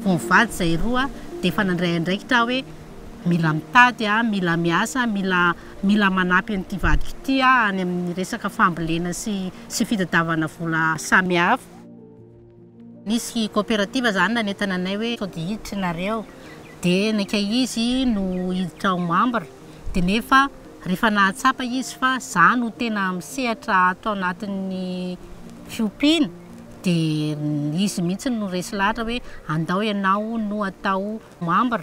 toko mivady zay roa dia efa nandray andraikitra hoe mila mitady mila miasa mila manampy an'ity vadiko ity any amin'ny resaka fambolena sy fitadiavana vola samihafa. Nisy coopérative zany nanentana anay hoe sody hiditra nareo dia naika izy no hiditra ao membre dia nefa rehefa nahatsapa izy fa za no tena misehatra atao anatin'ny fiompiana dia izy mihitsy no resy lahatra hoe andao ianao no atao membre.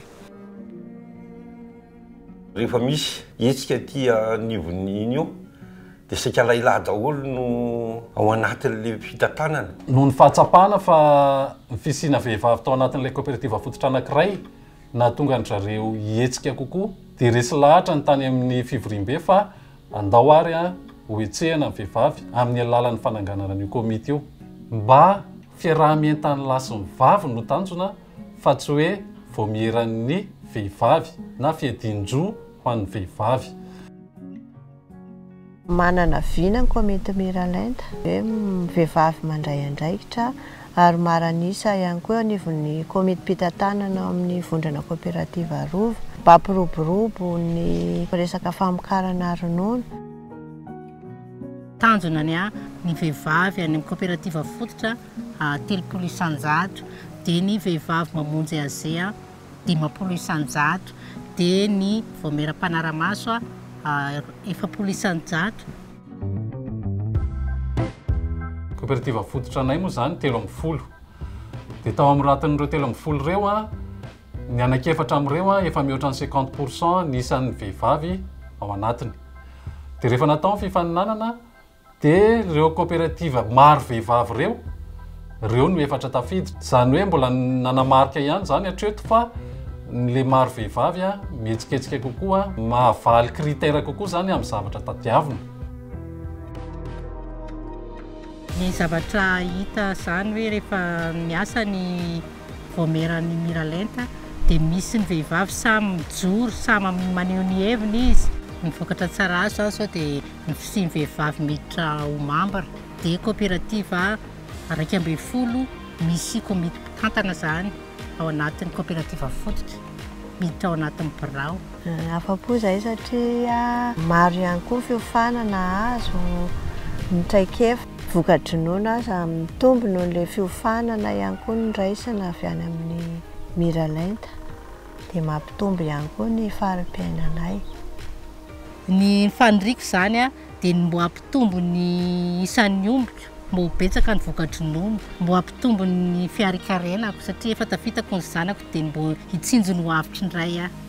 Rehefa misy hetsika ty anivon'iny io dia saika lahilahy daholo no ao anatin'le fitantanana. Noho ny fahatsapana fa ny fisiana vehivavy tao anatin'ilay coopérative fototra anankiray na tonga ny zareo hetsika kokoa dia resy lahatra ny tany amin'ny fivorimbe fa andao ary ho etsehana ny vehivavy amin'ny alalan'ny fananganana an'io komity io mba fiarahamientan'ny lahy sy ny vavy no tanjona fa tsy hoe voamieran'ny vehivavy na fiadin-jo ho an'ny vehivavy. Manana vina ny komity Miralenta hoe vehivavy mandray andraikitra ary maranisa ihany koa anivon'ny komity mpitantanana amin'ny vondrana coopérative Rova mba hampiroborobo ny resaka famokarana ronono. Tanjona ny vehivavy any amin'ny coopérative fototra 30 isan-jato dia ny vehivavy mamonjy azea 50 isan-jato dia ny voameram-panaramaso 70 isan-jato. Coopérative fototra anay moa zany 30 dia tao amin'ny ratin'ireo 30 reo ny anankiefatra amin'ireo efa mihoatra ny 50% ny isan'ny vehivavy ao anatiny. Dia rehefa natao ny fifaninanana dia ireo coopérative maro vehivavy reo no efatra tafiditra. Zany hoe mbola nanamarika ihany zany hatreto fa le maro vehivavy mihetsiketsiky kokoa mahavaly critère kokoa zany amin'ny zavatra tadiavina. Ny zavatra hita zany hoe rehefa miasa ny voameran'ny Miralenta dia misy ny vehivavy samy mijoro samy maneho ny heviny izy. Ny vokatra tsara azo sao dia ny fisian'ny vehivavy miditra ho membre dia coopérative 12 misy komity mpitantana zany ao anatin'ny coopérative fototra miditra ao anatin'ny birao. Afa-po zay satria maro ihany koa fiofanana azo mitraikefa voka-dronono aza mitombo noho le fiofanana ihany koa ny raisina avy any amin'ny Miralenta dia mampitombo ihany koa ny fari-piainanay. Ny faniriko zany dia mbo hampitombo ny isan'ny ombika mbo ho betsaka ny voka-dronono mbo hampitombo ny fiarikarena satria efa tafitako ny zanako dia mbo hitsinjo ny ho avitry indray